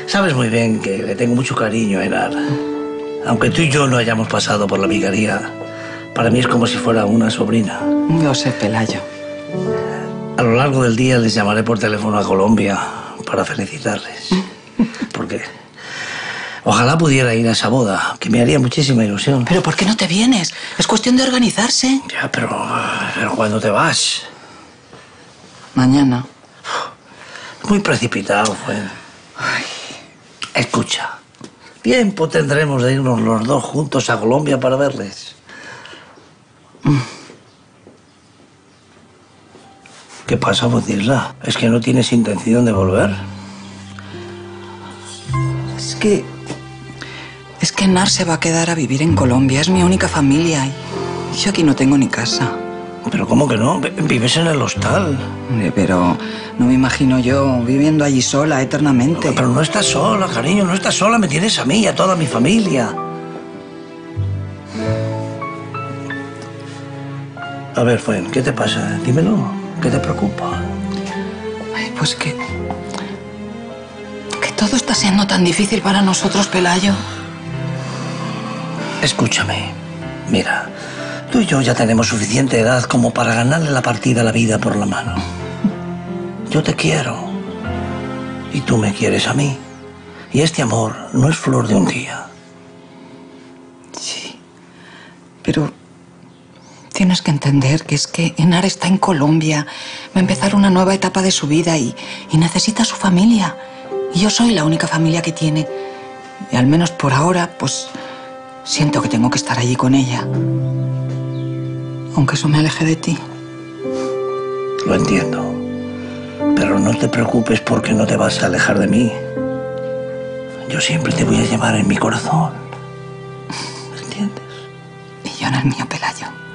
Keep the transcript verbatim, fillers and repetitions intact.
Sabes muy bien que le tengo mucho cariño a Enar. Aunque tú y yo no hayamos pasado por la vicaría, para mí es como si fuera una sobrina. Yo sé, Pelayo. A lo largo del día les llamaré por teléfono a Colombia para felicitarles. Porque ojalá pudiera ir a esa boda, que me haría muchísima ilusión. ¿Pero por qué no te vienes? Es cuestión de organizarse. Ya, pero, pero ¿cuándo te vas? Mañana. Muy precipitado fue. Ay. Escucha, tiempo tendremos de irnos los dos juntos a Colombia para verles. Mm. ¿Qué pasa, Botisla? ¿Es que no tienes intención de volver? Es que... Es que Enar se va a quedar a vivir en Colombia. Es mi única familia y yo aquí no tengo ni casa. ¿Pero cómo que no? Vives en el hostal. Pero no me imagino yo viviendo allí sola eternamente. Pero no estás sola, cariño, no estás sola. Me tienes a mí y a toda mi familia. A ver, Fuen, ¿qué te pasa? Dímelo. ¿Qué te preocupa? Ay, pues que... Que todo está siendo tan difícil para nosotros, Pelayo. Escúchame. Mira... Tú y yo ya tenemos suficiente edad como para ganarle la partida a la vida por la mano. Yo te quiero. Y tú me quieres a mí. Y este amor no es flor de un día. Sí. Pero tienes que entender que es que Enar está en Colombia. Va a empezar una nueva etapa de su vida y, y necesita a su familia. Y yo soy la única familia que tiene. Y al menos por ahora, pues, siento que tengo que estar allí con ella. Aunque eso me aleje de ti. Lo entiendo. Pero no te preocupes porque no te vas a alejar de mí. Yo siempre te voy a llevar en mi corazón. ¿Entiendes? Y yo en el mío, Pelayo.